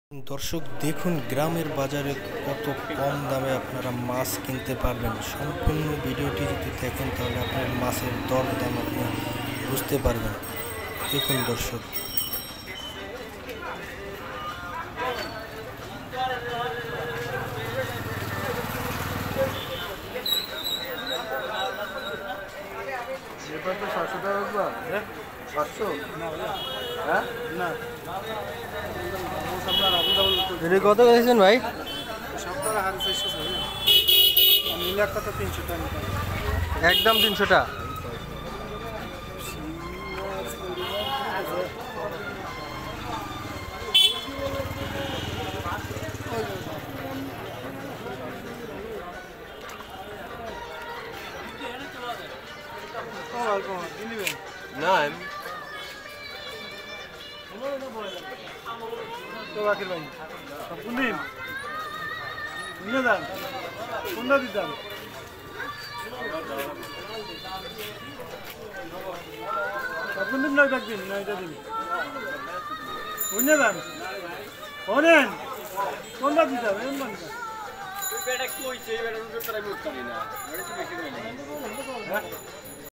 দর্শক দেখুন গ্রামের বাজারে কত কম দামে আপনারা মাছ কিনতে পারবেন। সম্পূর্ণ ভিডিওটি যদি দেখেন তাহলে আপনার মাছের দর দাম আপনি বুঝতে পারবেন। দেখুন দর্শক, এবার তো 700 টাকা হ্যাঁ 700 হ্যাঁ না এটা কত করেছেন ভাই? সব টাকা হারে 400 মিলে কত 300 টাকা একদম 300 টাকা। না তো বাকির ভাই কোন দিন নিয়ে যান কোনটা দিতাম কোন দিন নয় থাকবেন না এটা দিন বুঝলে যান শোনেন কোনটা দিতাম এমন মানটা তুই বেটা কইছে এবারে উঠে তোরা মুক্তি না